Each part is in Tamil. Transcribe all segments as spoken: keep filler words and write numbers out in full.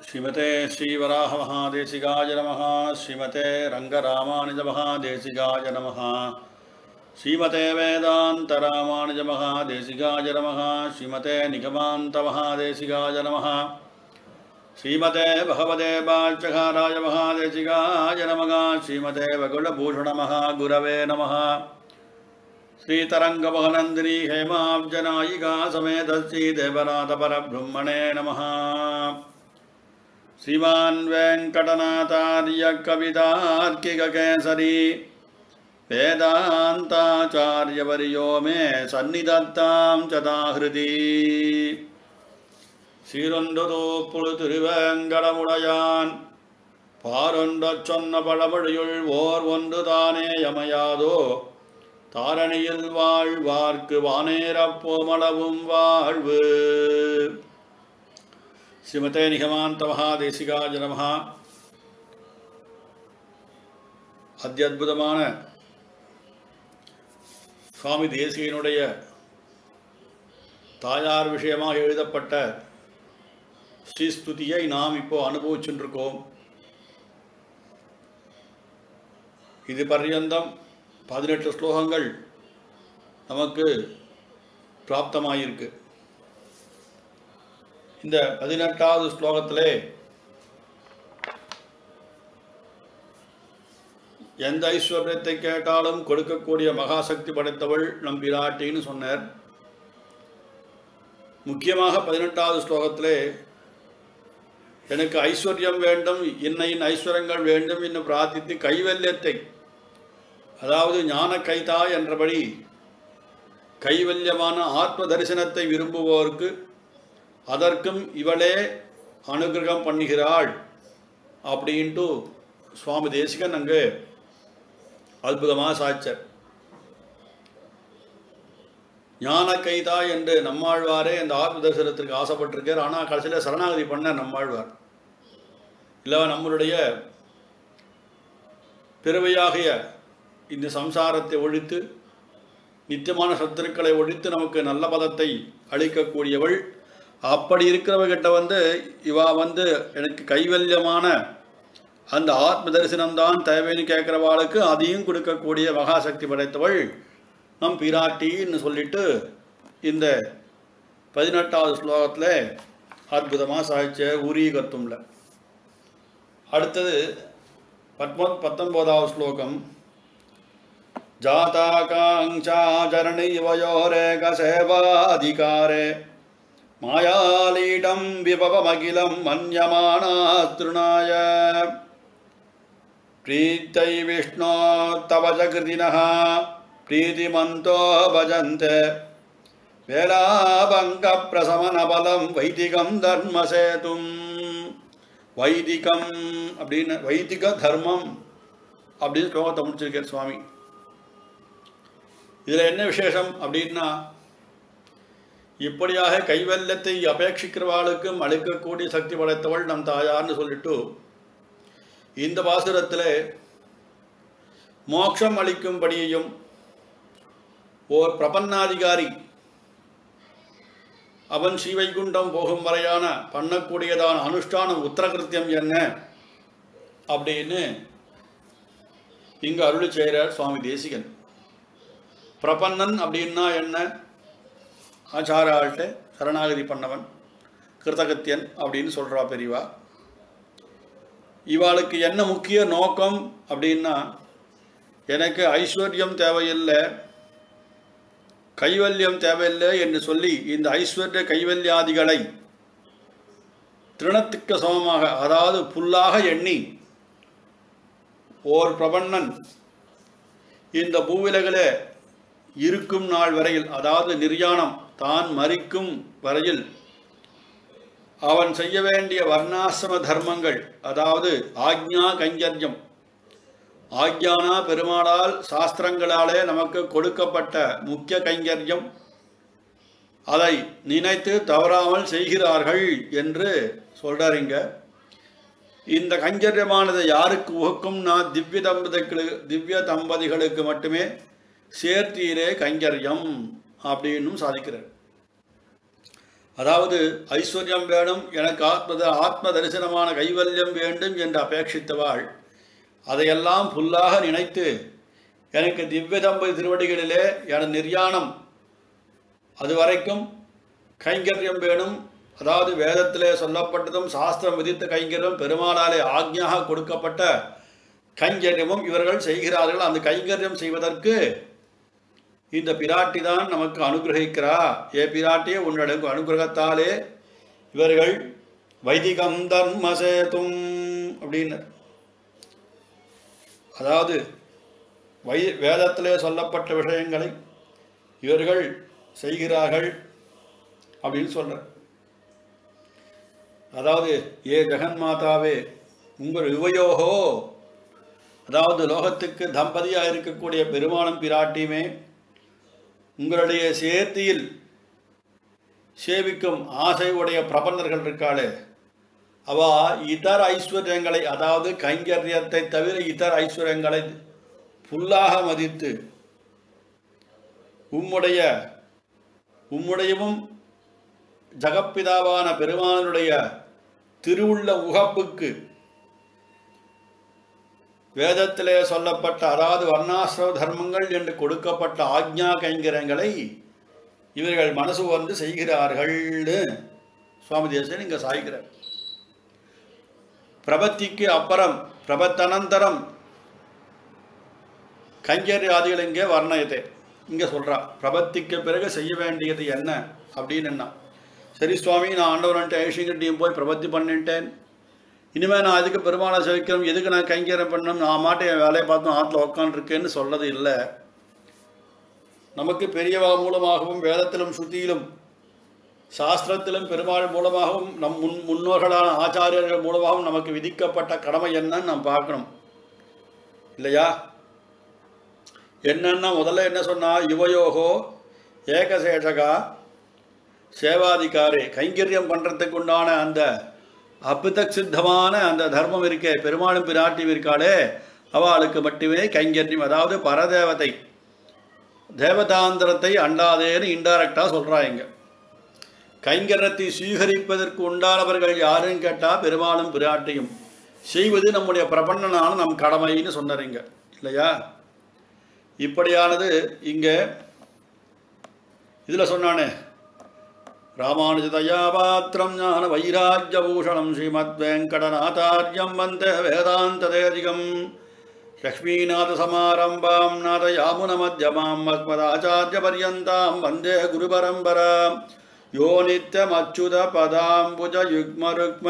श्रीमते श्रीवराह महादेशिकाय नमः। श्रीमते रंगरामानुज महादेशिकाय नमः। श्रीमते वेदांत रामानुज महादेशिकाय नमः। श्रीमते निगमांत महादेशिकाय नमः। श्रीमते भगवते बालचकाराय महादेशिकाय नमः। श्रीमते वकुलभूषण महागुरवे नमः। श्रीतरंगमहनंदिनी हेमाब्जनायिका समेत श्रीदेवनाथ परब्रह्मणे नमः। श्रीमान् वेंकटनाथार्य कवितार्किककेसरी वेदांताचार्यवर्यो मे सन्निधत्तां चताहृति। சீரொன்றுதோ புழு திருவேங்கடமுடையான் பாரொன்றச் சொன்ன பழமொழியுள் ஓர் ஒன்று தானே யமையாதோ தாரணியில் வாழ்வார்க்கு வானேரப்போமளவும் வாழ்வு. ஸ்ரீமதே நிகமாந்த மகாதேசிகாய நமஹ. அத்யத்புதமான சுவாமி தேசிகனுடைய தாயார் விஷயமாக எழுதப்பட்ட ஸ்ரீஸ்துதியை நாம் இப்போ அனுபவிச்சுருக்கோம். இது பர்யந்தம் பதினெட்டு ஸ்லோகங்கள் நமக்கு பிராப்தமாயிருக்கு. இந்த பதினெட்டாவது ஸ்லோகத்திலே எந்த ஐஸ்வர்யத்தை கேட்டாலும் கொடுக்கக்கூடிய மகாசக்தி படைத்தவள் நம் பிராட்டின்னு சொன்னார். முக்கியமாக பதினெட்டாவது ஸ்லோகத்திலே எனக்கு ஐஸ்வர்யம் வேண்டும், இன்னையின் ஐஸ்வர்யங்கள் வேண்டும் என்று பிரார்த்தித்து கைவல்யத்தை, அதாவது ஞான கைதா என்றபடி கைவல்யமான ஆத்ம தரிசனத்தை விரும்புவோருக்கு அதற்கும் இவளே அனுகிரகம் பண்ணுகிறாள் அப்படின்ட்டு சுவாமி தேசிகன் அங்கு அற்புதமாக சாய்ச்சார். ஞான கைதா என்று நம்மாழ்வாரே இந்த ஆத்ம தரிசனத்திற்கு ஆசைப்பட்டிருக்கார். ஆனால் கடைசியில் சரணாகதி பண்ண நம்மாழ்வார் இல்லை, நம்மளுடைய பிறவையாகிய இந்த சம்சாரத்தை ஒழித்து நித்தியமான சத்துருக்களை ஒழித்து நமக்கு நல்ல பதத்தை அளிக்கக்கூடியவள். அப்படி இருக்கிறவகிட்ட வந்து இவா வந்து எனக்கு கைவல்யமான அந்த ஆத்ம தரிசனம்தான் தேவைன்னு கேட்குறவாளுக்கு அதையும் கொடுக்கக்கூடிய மகாசக்தி படைத்தவள் நம் பிராட்டின்னு சொல்லிட்டு இந்த பதினெட்டாவது ஸ்லோகத்தில் அற்புதமாக சாய்ச்ச உரீகத்தும்ல. அடுத்தது பத்ம பத்தொன்பதாவது ஸ்லோகம். ஜாதாகாங்சாச்சரணீவயோரேக சேவாதிகாரே மாயாலீடம் விபவமகிலம் மன்யமானாத்ருணாய பிரீத்தை விஷ்ணோ தவ ஜகிருதினः பிரீதிமந்தோ பஜந்தே வேலாபங்க பிரசமனபலம் வைதிகம் தர்மசேதும். வைதிகம் அப்படின்னு வைதிக தர்மம் அப்படின்னு ஸ்லோகத்தை முடிச்சிருக்கார் சுவாமி. இதில் என்ன விசேஷம் அப்படின்னா, இப்படியாக கைவல்யத்தை அபேட்சிக்கிறவாளுக்கும் அளிக்கக்கூடிய சக்தி படைத்தவள் நம் தாயார்னு சொல்லிட்டு இந்த பாசுரத்தில் மோட்சம் அளிக்கும்படியையும் ஓர் பிரபன்னாதிகாரி அவன் ஸ்ரீவைகுண்டம் போகும் வரையான பண்ணக்கூடியதான அனுஷ்டானம் உத்தரகிருத்தியம் என்ன அப்படின்னு இங்கு அருளி செய்கிறார் சுவாமி தேசிகன். பிரபன்னன் அப்படின்னா என்ன? ஆச்சாராள்கிட்ட சரணாகதி பண்ணவன், கிருத்தகத்தியன் அப்படின்னு சொல்கிறா பெரியவா. இவாளுக்கு என்ன முக்கிய நோக்கம் அப்படின்னா, எனக்கு ஐஸ்வர்யம் தேவையில்லை, கைவல்யம் தேவையில்லை என்று சொல்லி இந்த ஐஸ்வர்ய கைவல்யாதிகளை திருணத்துக்கு சமமாக, அதாவது புல்லாக எண்ணி ஓர் பிரபன்னன் இந்த பூவிலகிலே இருக்கும் நாள் வரையில், அதாவது நிர்யாணம் தான் மரிக்கும் வரையில் அவன் செய்ய வேண்டிய வர்ணாசிரம தர்மங்கள், அதாவது ஆக்ஞா கைங்கர்யம், ஆக்ஞானா பெருமாளால் சாஸ்திரங்களாலே நமக்கு கொடுக்கப்பட்ட முக்கிய கைங்கர்யம், அதை நினைத்து தவறாமல் செய்கிறார்கள் என்று சொல்றாருங்க. இந்த கைங்கரியமானது யாருக்கு உகக்கும்னா திவ்ய தம்பதிகளுக்கு திவ்ய தம்பதிகளுக்கு மட்டுமே சேர்த்தீரே கைங்கரியம் அப்படின்னும் சாதிக்கிறார். அதாவது ஐஸ்வர்யம் வேணும், எனக்கு ஆத்ம ஆத்ம தரிசனமான கைவல்யம் வேண்டும் என்று அபேட்சித்தவாள் அதையெல்லாம் புல்லாக நினைத்து எனக்கு திவ்ய தம்பதி திருவடிகளிலே என நிர்யாணம் அதுவரைக்கும் கைங்கரியம் வேணும். அதாவது வேதத்திலே சொல்லப்பட்டதும் சாஸ்திரம் விதித்த கைங்கரியம் பெருமாளாலே ஆக்ஞாக கொடுக்கப்பட்ட கைங்கரியமும் இவர்கள் செய்கிறார்கள். அந்த கைங்கரியம் செய்வதற்கு இந்த பிராட்டி தான் நமக்கு அனுகிரகிக்கிறா. ஏ பிராட்டியே, உன்னுடைய அனுகிரகத்தாலே இவர்கள் வைதிகம் தர்மசேதும் அப்படின்னர். அதாவது வை வேதத்திலே சொல்லப்பட்ட விஷயங்களை இவர்கள் செய்கிறார்கள் அப்படின்னு சொல்கிறார். அதாவது ஏ ஜெகன்மாதாவே, உங்கள் யுவயோகோ, அதாவது லோகத்துக்கு தம்பதியாக இருக்கக்கூடிய பெருமாளும் பிராட்டியுமே உங்களுடைய சேர்த்தியில் சேவிக்கும் ஆசை உடைய பிரபன்னர்கள் இருக்காளே, அவா இதர ஐஸ்வர்யங்களை, அதாவது கைங்கரியத்தை தவிர இதர ஐஸ்வர்யங்களை புல்லாக மதித்து உம்முடைய உம்முடையவும் ஜகப்பிதாவான பெருமானுடைய திருவுள்ள உகப்புக்கு வேதத்திலே சொல்லப்பட்ட, அதாவது வர்ணாசிரம தர்மங்கள் என்று கொடுக்கப்பட்ட ஆக்ஞா கைங்கரங்களை இவர்கள் மனசு வந்து செய்கிறார்கள்னு சுவாமி தேசிகன் இங்கே சாய்கிறார். பிரபத்திக்கு அப்புறம் பிரபத்தனந்தரம் கைங்கரியாதிகள் இங்கே வர்ணயத்தை இங்கே சொல்கிறா. பிரபத்திக்கு பிறகு செய்ய வேண்டியது என்ன அப்படின்னு என்ன? சரி சுவாமி, நான் ஆண்டவன்ட்டு ஐஷிங்கிட்டையும் போய் பிரபத்தி பண்ணிட்டேன், இனிமேல் நான் அதுக்கு பெருமாளை சேவிக்கிறோம், எதுக்கு நான் கைங்கரியம் பண்ணணும், நான் மாட்டே என் வேலையை பார்த்து ஆற்றுல உட்காந்துருக்கேன்னு சொல்லது இல்லை. நமக்கு பெரியவா மூலமாகவும் வேதத்திலும் ஸ்ருதியிலும் சாஸ்திரத்திலும் பெருமாள் மூலமாகவும் நம் முன் முன்னோர்களான ஆச்சாரியர்கள் மூலமாகவும் நமக்கு விதிக்கப்பட்ட கடமை என்னன்னு நாம் பார்க்கணும் இல்லையா? என்னன்னா முதல்ல என்ன சொன்னா, யுவயோகோ ஏகசேஷகா சேவாதிகாரே, கைங்கரியம் பண்ணுறதுக்கு உண்டான அந்த அபிதக் சித்தமான அந்த தர்மம் இருக்கே, பெருமாளும் பிராட்டியும் இருக்காளே, அவளுக்கு மட்டுமே கைங்கரியம், அதாவது பரதேவதை தேவதாந்திரத்தை அண்டாதேன்னு இன்டைரக்டாக சொல்கிறாங்க. கைங்கரத்தை சுவீகரிப்பதற்கு உண்டானவர்கள் யாருன்னு கேட்டால் பெருமாளும் பிராட்டியும், செய்வது நம்முடைய பிரபன்னனான நம் கடமைன்னு சொன்னறீங்க இல்லையா? இப்படியானது இங்கே இதில் சொன்னானே, ராமானுஜதயா பாத்திரம் ஞான வைராஜ்யபூஷணம் ஸ்ரீமத் வெங்கடநாதார்யம் வந்தே வேதாந்ததேதிகம் லக்ஷ்மீநாத சமாரம்பாம் நாத யாமுன மத்தியமாம் மத்மதாச்சார்ய பர்யந்தாம் வந்தே குரு பரம்பராம் யோ நித்யம் அச்சுத பதாம்புஜ யுக்ம ருக்ம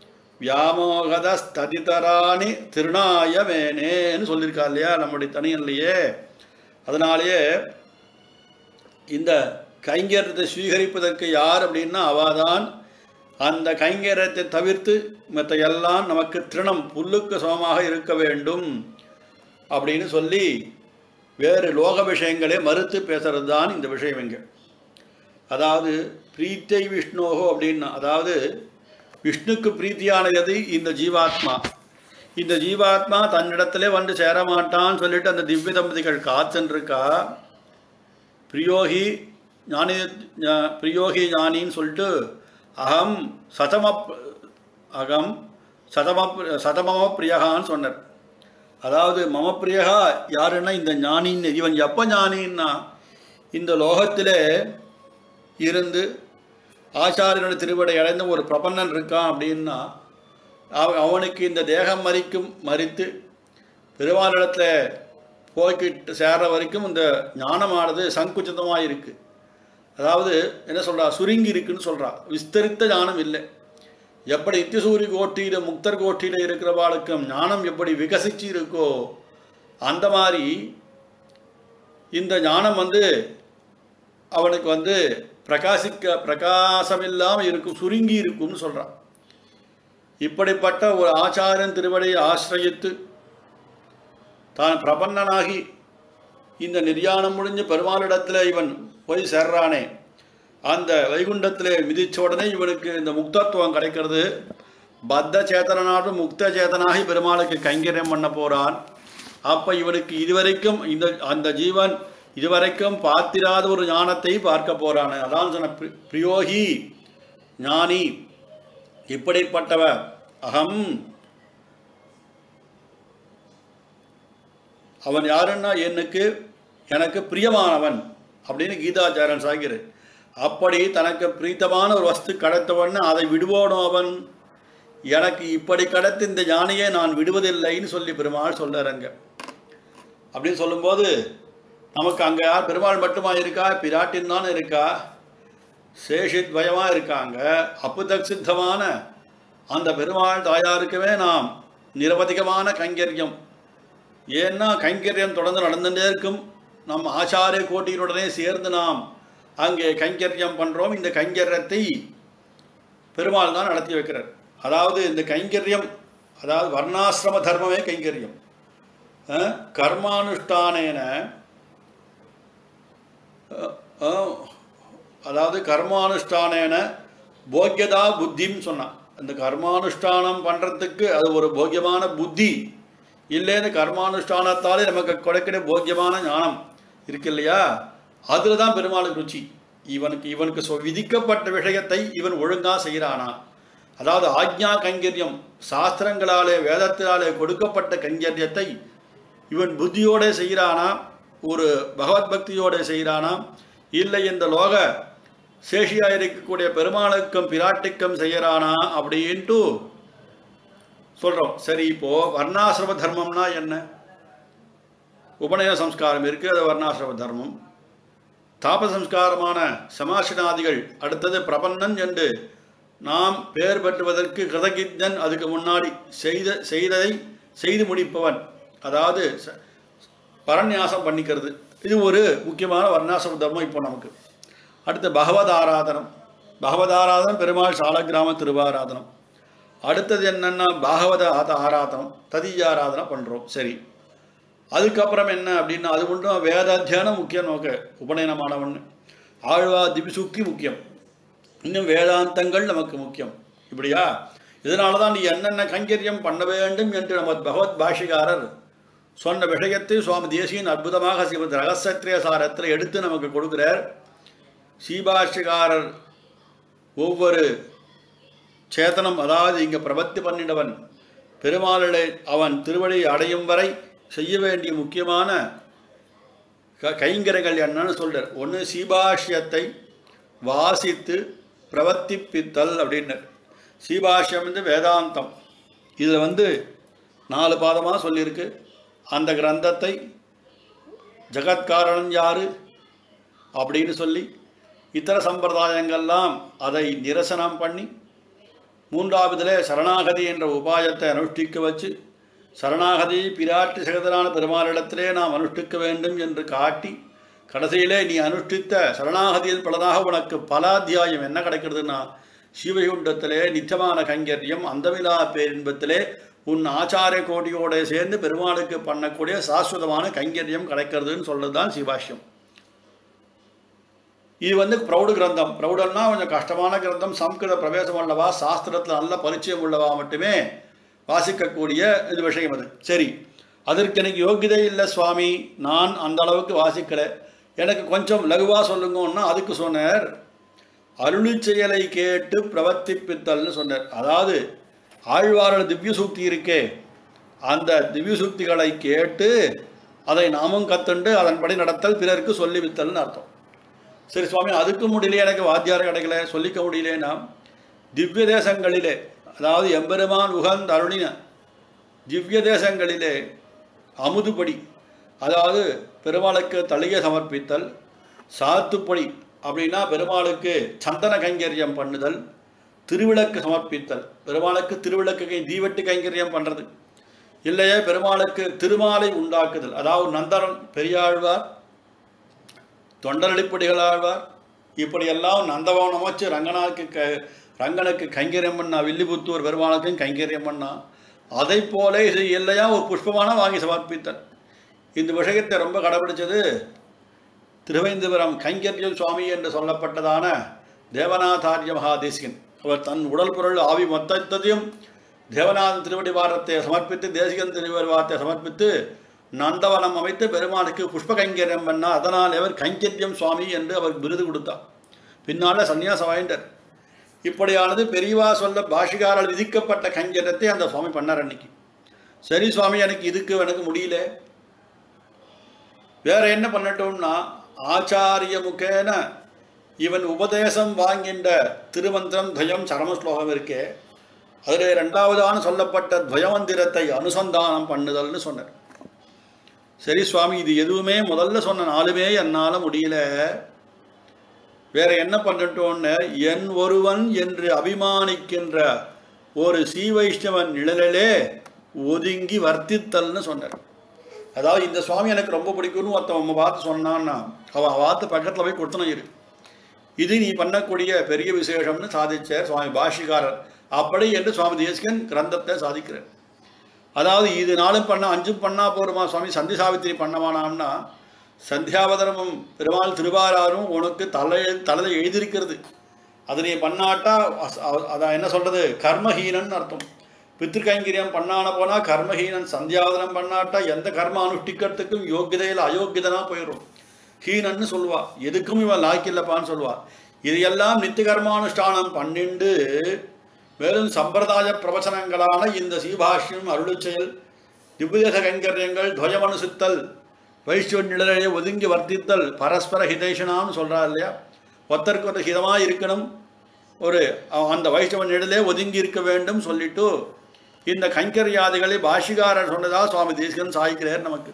வியாமோகதஸ்ததிதராணி திருநாயமேனேன்னு சொல்லியிருக்கா இல்லையா நம்முடைய தனியன்லையே. அதனாலேயே இந்த கைங்கரியத்தை சுவீகரிப்பதற்கு யார் அப்படின்னா அவாதான். அந்த கைங்கரியத்தை தவிர்த்து மற்ற எல்லாம் நமக்கு திருணம் புல்லுக்கு சமமாக இருக்க வேண்டும் அப்படின்னு சொல்லி வேறு லோக விஷயங்களே மறுத்து பேசுறது தான் இந்த விஷயம் இங்கே. அதாவது பிரீத்தை விஷ்ணோகோ அப்படின்னா, அதாவது விஷ்ணுக்கு பிரீத்தியானது இந்த ஜீவாத்மா. இந்த ஜீவாத்மா தன்னிடத்திலே வந்து சேரமாட்டான்னு சொல்லிட்டு அந்த திவ்ய தம்பதிகள் காத்துருக்கா. பிரியோகி ஞானி பிரியோகி ஞானின்னு சொல்லிட்டு அகம் சதம அகம் சதம சதமம பிரியகான்னு சொன்னார். அதாவது மம பிரியகா யாருன்னா இந்த ஞானின்னு. இவன் எப்போ ஞானின்னா, இந்த லோகத்திலே இருந்து ஆச்சாரியனோட திருவடை அடைந்த ஒரு பிரபன்னன் இருக்கான் அப்படின்னா அவனுக்கு இந்த தேகம் மறிக்கும் மறித்து பெருமாளிடத்தில் போய்கிட்டு சேர்ற வரைக்கும் இந்த ஞானமானது சங்குச்சிதமாக இருக்குது. அதாவது என்ன சொல்கிறா, சுருங்கி இருக்குன்னு சொல்கிறா, விஸ்தரித்த ஞானம் இல்லை. எப்படி இத்திசூரி கோட்டியில் முக்தர் கோட்டியில் இருக்கிறவாளுக்கும் ஞானம் எப்படி விகசிச்சு இருக்கோ அந்த மாதிரி இந்த ஞானம் வந்து அவனுக்கு வந்து பிரகாசிக்க பிரகாசமில்லாமல் இருக்கும், சுருங்கி இருக்கும்னு சொல்கிறான். இப்படிப்பட்ட ஒரு ஆச்சாரியன் திருவடியை ஆசிரயித்து தான் பிரபன்னனாகி இந்த நிர்யாணம் முடிஞ்ச பெருமாளிடத்தில் இவன் போய் சேர்றானே, அந்த வைகுண்டத்தில் மிதிச்ச உடனே இவனுக்கு இந்த முக்தத்துவம் கிடைக்கிறது. பத்த சேத்தனாலும் முக்த சேத்தனாகி பெருமாளுக்கு கைங்கரியம் பண்ண போகிறான். அப்போ இவனுக்கு இதுவரைக்கும் இந்த அந்த ஜீவன் இதுவரைக்கும் பார்த்திராத ஒரு ஞானத்தை பார்க்க போகிறான். அதான் சொன்ன பிரியோகி ஞானி, இப்படிப்பட்டவ அகம். அவன் யாருன்னா எனக்கு எனக்கு பிரியமானவன் அப்படின்னு கீதாச்சாரன் சாகிறார். அப்படி தனக்கு பிரீத்தமான ஒரு வஸ்து கிடைத்தவன் அதை விடுவோனோ அவன். எனக்கு இப்படி கிடைத்து இந்த ஞானியை நான் விடுவதில்லைன்னு சொல்லி பெருமாள் சொல்கிறாங்க. அப்படின்னு சொல்லும்போது நமக்கு அங்கே யார் பெருமாள் மட்டுமா இருக்கா, பிராட்டின் தான் இருக்கா, சேஷித்வயமாக இருக்காங்க. அப்புதக் சித்தமான அந்த பெருமாள் தாயாருக்குமே நாம் நிரவதிகமான கைங்கரியம். ஏன்னா கைங்கரியம் தொடர்ந்து நடந்துகிட்டே இருக்கும். நம் ஆச்சாரிய கோட்டியினுடனே சேர்ந்து நாம் அங்கே கைங்கரியம் பண்ணுறோம். இந்த கைங்கரியத்தை பெருமாள் தான் நடத்தி வைக்கிறார். அதாவது இந்த கைங்கரியம், அதாவது வர்ணாசிரம தர்மமே கைங்கரியம். கர்மானுஷ்டானேன, அதாவது கர்மானுஷ்டானேன போக்கியதா புத்தின்னு சொன்னான். அந்த கர்மானுஷ்டானம் பண்ணுறதுக்கு அது ஒரு போக்கியமான புத்தி இல்லைன்னு, கர்மானுஷ்டானத்தாலே நமக்கு கிடைக்கிற போக்கியமான ஞானம் இருக்கு இல்லையா, அதில் தான் பெருமாளுக்கு ருச்சி. இவனுக்கு இவனுக்கு சொ விதிக்கப்பட்ட விஷயத்தை இவன் ஒழுங்காக செய்கிறானா, அதாவது ஆக்ஞா கைங்கரியம், சாஸ்திரங்களாலே வேதத்தினாலே கொடுக்கப்பட்ட கைங்கரியத்தை இவன் புத்தியோடு செய்கிறானா, ஒரு பகவத் பக்தியோடு செய்கிறானா, இல்லை இந்த லோக சேஷியாக இருக்கக்கூடிய பெருமாளுக்கும் பிராட்டிக்கும் செய்கிறானா அப்படின்ட்டு சொல்கிறோம். சரி, இப்போது வர்ணாசிரம தர்மம்னா என்ன? உபநயன சம்ஸ்காரம் இருக்குது, அது வர்ணாசிரம தர்மம். தாபசம்ஸ்காரமான சமாசினாதிகள், அடுத்தது பிரபன்னன் என்று நாம் பெயர் பெற்றுவதற்கு கிருதகித்தன், அதுக்கு முன்னாடி செய்த செய்ததை செய்து முடிப்பவன், அதாவது பரநியாசம் பண்ணிக்கிறது. இது ஒரு முக்கியமான வர்ணாசிரம தர்மம். இப்போ நமக்கு அடுத்து பகவத் ஆராதனம். பகவத் ஆராதனம் பெருமாள் சாலக்கிராம திருவாராதனம். அடுத்தது என்னென்னா பாகவத ஆராதனம், ததீய ஆராதனை பண்ணுறோம். சரி, அதுக்கப்புறம் என்ன அப்படின்னா அது ஒன்றும் வேதாத்தியானம் முக்கியம். நோக்க உபநயனமானவன் ஆழ்வா திபிசுக்கி முக்கியம், இன்னும் வேதாந்தங்கள் நமக்கு முக்கியம். இப்படியா? இதனால தான் நீ என்னென்ன கைங்கரியம் பண்ண வேண்டும் என்று நம்ம பகவத் பாஷிகாரர் சொன்ன விஷயத்தை சுவாமி தேசியன் அற்புதமாக ஸ்ரீமத் ரகசியத்ரய சாரத்தில் எடுத்து நமக்கு கொடுக்குறார். ஸ்ரீபாஷிகாரர் ஒவ்வொரு சேத்தனம், அதாவது இங்கே பிரபத்தி பண்ணினவன் பெருமாளை அவன் திருவடி அடையும் வரை செய்ய வேண்டிய முக்கியமான க கைங்கரங்கள் என்னன்னு சொல்கிறார். ஒன்று சீபாஷ்யத்தை வாசித்து பிரவர்த்திப்பித்தல் அப்படின்னு. சீபாஷ்யம் வந்து வேதாந்தம். இதில் வந்து நாலு பாதமாக சொல்லியிருக்கு. அந்த கிரந்தத்தை ஜகத்காரணம் யார் அப்படின்னு சொல்லி இத்தர சம்பிரதாயங்கள்லாம் அதை நிரசனம் பண்ணி, மூன்றாவதில் சரணாகதி என்ற உபாயத்தை அனுஷ்டிக்க வச்சு, சரணாகதி பிராட்டி சகதரான பெருமாளிடத்திலே நாம் அனுஷ்டிக்க வேண்டும் என்று காட்டி, கடைசியிலே நீ அனுஷ்டித்த சரணாகதியில் பலனாக உனக்கு பலாத்தியாயம் என்ன கிடைக்கிறதுனா சிவகுண்டத்திலே நித்தியமான கைங்கரியம், அந்தமிலா பேரின்பத்திலே உன் ஆச்சாரிய கோட்டியோடு சேர்ந்து பெருமாளுக்கு பண்ணக்கூடிய சாஸ்வதமான கைங்கரியம் கிடைக்கிறதுன்னு சொல்கிறது தான் சிவாஷ்யம். இது வந்து ப்ரௌடு கிரந்தம். ப்ரௌடன்னா கொஞ்சம் கஷ்டமான கிரந்தம், சம்ஸ்கிருத பிரவேசம் உள்ளவா, சாஸ்திரத்தில் நல்ல பரிச்சயம் உள்ளவா மட்டுமே வாசிக்கக்கூடிய இது விஷயம் அது. சரி, அதற்கு எனக்கு யோகியதை இல்லை சுவாமி, நான் அந்த அளவுக்கு வாசிக்கலை, எனக்கு கொஞ்சம் லகுவாக சொல்லுங்கன்னா அதுக்கு சொன்னார் அருளி செயலை கேட்டு பிரவர்த்திப்பித்தல்னு சொன்னார். அதாவது ஆழ்வார்கள் திவ்ய சூக்தி இருக்கே, அந்த திவ்ய சூக்திகளை கேட்டு அதை நாமும் கற்றுண்டு அதன்படி நடத்தல், பிறருக்கு சொல்லிவித்தல்னு அர்த்தம். சரி சுவாமி, அதுக்கு முடியலையே, எனக்கு வாத்தியாரம் கிடைக்கல, சொல்லிக்க முடியலேன்னா திவ்ய தேசங்களிலே, அதாவது எம்பெருமான் உகந்த அருளின திவ்ய தேசங்களிலே அமுதுபடி, அதாவது பெருமாளுக்கு தளிகை சமர்ப்பித்தல், சாத்துப்படி அப்படின்னா பெருமாளுக்கு சந்தன கைங்கரியம் பண்ணுதல், திருவிளக்கு சமர்ப்பித்தல், பெருமாளுக்கு திருவிளக்கு கை தீவெட்டு கைங்கரியம் பண்ணுறது, இல்லையே பெருமாளுக்கு திருமாலை உண்டாக்குதல், அதாவது நந்தரன் பெரியாழ்வார், தொண்டரடிப்படிகள் ஆழ்வார், இப்படியெல்லாம் நந்தவனம் வச்சு ரங்கனாக்கு க ரங்கனுக்கு கைங்கரியம் பண்ணா, வில்லிபுத்தூர் பெருமாளுக்கும் கைங்கரியம் பண்ணா, அதை போல இது இல்லையா ஒரு புஷ்பமான வாங்கி சமர்ப்பித்தல். இந்த விஷயத்தை ரொம்ப கடைபிடிச்சது திருவேந்திபுரம் கைங்கரியம் சுவாமி என்று சொல்லப்பட்டதான தேவநாதாரிய மகாதேசிகன். அவர் தன் உடல் பொருள் ஆவி மொத்தத்தையும் தேவநாதன் திருவடி வாரத்தை சமர்ப்பித்து, தேசிகன் திருவடி வாரத்தை சமர்ப்பித்து நந்தவனம் அமைத்து பெருமாளுக்கு புஷ்ப கைங்கரியம் பண்ணார். அதனால் அவர் கைங்கரியம் சுவாமி என்று அவர் விருது கொடுத்தார். பின்னால் சன்னியாசம் வாய்ந்தார். இப்படியானது பெரியவா சொல்ல பாஷிகாரால் விதிக்கப்பட்ட கைங்கரியத்தை அந்த சுவாமி பண்ணார் அன்னைக்கு. சரி சுவாமி, எனக்கு இதுக்கு எனக்கு முடியல, வேற என்ன பண்ணட்டோம்னா ஆச்சாரிய முகேன இவன் உபதேசம் வாங்கின்ற திருமந்திரம் துவயம் சரம ஸ்லோகம் இருக்கே, அதில் ரெண்டாவதான சொல்லப்பட்ட துவயமந்திரத்தை அனுசந்தானம் பண்ணுதல்னு சொன்னார். சரி சுவாமி, இது எதுவுமே முதல்ல சொன்ன நாலுமே என்னால் முடியல, வேற என்ன பண்ணட்டோன்னு என் ஒருவன் என்று அபிமானிக்கின்ற ஒரு ஸ்ரீ வைஷ்ணவன் நிழலிலே ஒதுங்கி வர்த்தித்தல்னு சொன்னார். அதாவது இந்த சுவாமி எனக்கு ரொம்ப பிடிக்கும்னு ஒருத்தன் நம்ம பார்த்து சொன்னான்னா அவன் பார்த்து பக்கத்தில் போய் கொடுத்தனும் இரு, இது நீ பண்ணக்கூடிய பெரிய விசேஷம்னு சாதிச்சார் சுவாமி பாஷிகாரர். அப்படி என்று சுவாமி தேசிகன் கிரந்தத்தை சாதிக்கிறார். அதாவது இது நாளும் பண்ண அஞ்சும் பண்ணா போருமா சுவாமி, சந்தி சாவித்திரி பண்ணவானாம்னா சந்தியாவதனமும் பெருமாள் திருவாராரும் உனக்கு தலை தலை எழுதியிருக்கிறது, அது நீ பண்ணாட்டா அதான் என்ன சொல்றது கர்மஹீனன் அர்த்தம். பித்திருக்கைங்கரியம் பண்ணான போனால் கர்மஹீனன், சந்தியாவதனம் பண்ணாட்டா எந்த கர்ம அனுஷ்டிக்கிறதுக்கும் யோகியதையில் அயோக்கியதனா போயிடும், ஹீனன்னு சொல்லுவா, எதுக்கும் இவன் லாக்கில்லப்பான்னு சொல்லுவா. இதையெல்லாம் நித்திய கர்மானுஷ்டானம் பண்ணிண்டு மேலும் சம்பிரதாய பிரவச்சனங்களான இந்த சீபாஷ்யம் அருளுச்செயல் திவ்யதேச கைங்கரியங்கள் துவயமனுசித்தல் வைஷ்ணவன் நிழலையே ஒதுங்கி வர்த்தித்தல் பரஸ்பர ஹிதேஷனான்னு சொல்கிறா இல்லையா, ஒருத்தருக்கு ஒரு ஹிதமாக இருக்கணும், ஒரு அந்த வைஷ்ணவன் நிழலே ஒதுங்கி இருக்க வேண்டும் சொல்லிட்டு இந்த கைங்கரியாதிகளை பாஷிகாரர் சொன்னதா சுவாமி தேசிகன் சாய்க்கிறார் நமக்கு.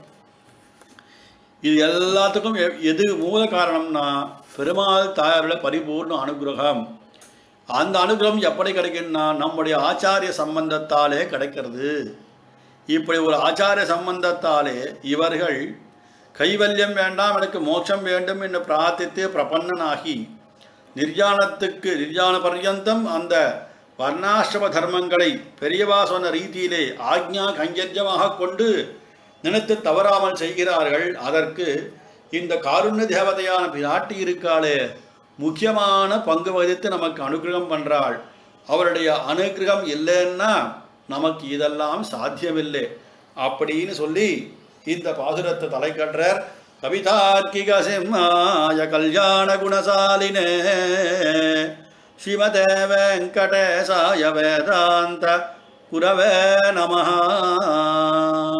இது எல்லாத்துக்கும் எது மூல காரணம்னா பெருமாள் தாயாருடைய பரிபூர்ண அனுகிரகம். அந்த அனுகிரகம் எப்படி கிடைக்குன்னா நம்முடைய ஆச்சாரிய சம்பந்தத்தாலே கிடைக்கிறது. இப்படி ஒரு ஆச்சாரிய சம்பந்தத்தாலே இவர்கள் கைவல்யம் வேண்டாம் எனக்கு மோட்சம் வேண்டும் என்று பிரார்த்தித்து பிரபன்னனாகி நிர்யாணத்துக்கு நிர்யாண பர்யந்தம் அந்த வர்ணாசிரம தர்மங்களை பெரியவா சொன்ன ரீதியிலே ஆக்ஞா கைங்கரியமாக கொண்டு நினைத்து தவறாமல் செய்கிறார்கள். அதற்கு இந்த காருண்ய தேவதையான பிராட்டி இருக்காளே முக்கியமான பங்கு வகித்து நமக்கு அனுகிரகம் பண்ணுறாள். அவருடைய அனுகிரகம் இல்லைன்னா நமக்கு இதெல்லாம் சாத்தியமில்லை அப்படின்னு சொல்லி இந்த பாசுரத்தை தலை கட்டுறார். கவிதார்க்கிக சிம்மாய கல்யாண குணசாலினே ஸ்ரீமதே வெங்கடேசாய வேதாந்த குரவே நமஹ.